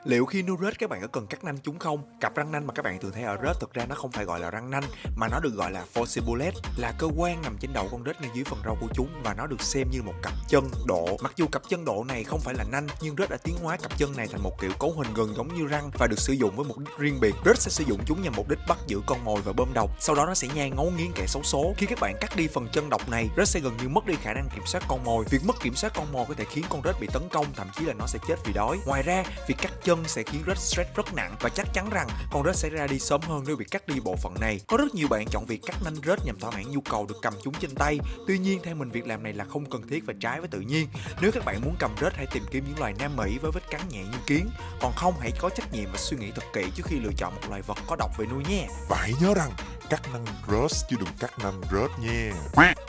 Liệu khi nuôi rết các bạn có cần cắt nanh chúng không? Cặp răng nanh mà các bạn thường thấy ở rết thực ra nó không phải gọi là răng nanh mà nó được gọi là faucibulate, là cơ quan nằm trên đầu con rết ngay dưới phần râu của chúng, và nó được xem như một cặp chân độ. Mặc dù cặp chân độ này không phải là nanh, nhưng rết đã tiến hóa cặp chân này thành một kiểu cấu hình gần giống như răng và được sử dụng với mục đích riêng biệt. Rết sẽ sử dụng chúng nhằm mục đích bắt giữ con mồi và bơm độc, sau đó nó sẽ nhai ngấu nghiến kẻ xấu số. Khi các bạn cắt đi phần chân độc này, rết sẽ gần như mất đi khả năng kiểm soát con mồi. Việc mất kiểm soát con mồi có thể khiến con rết bị tấn công, thậm chí là nó sẽ chết vì đói. Ngoài ra, việc cắt chân sẽ khiến rết stress rất nặng, và chắc chắn rằng con rết sẽ ra đi sớm hơn nếu bị cắt đi bộ phận này. Có rất nhiều bạn chọn việc cắt nanh rết nhằm thỏa mãn nhu cầu được cầm chúng trên tay. Tuy nhiên, theo mình, việc làm này là không cần thiết và trái với tự nhiên. Nếu các bạn muốn cầm rết, hãy tìm kiếm những loài Nam Mỹ với vết cắn nhẹ như kiến. Còn không, hãy có trách nhiệm và suy nghĩ thật kỹ trước khi lựa chọn một loài vật có độc về nuôi nhé. Và hãy nhớ rằng cắt nanh rết chứ đừng cắt nanh rết nha.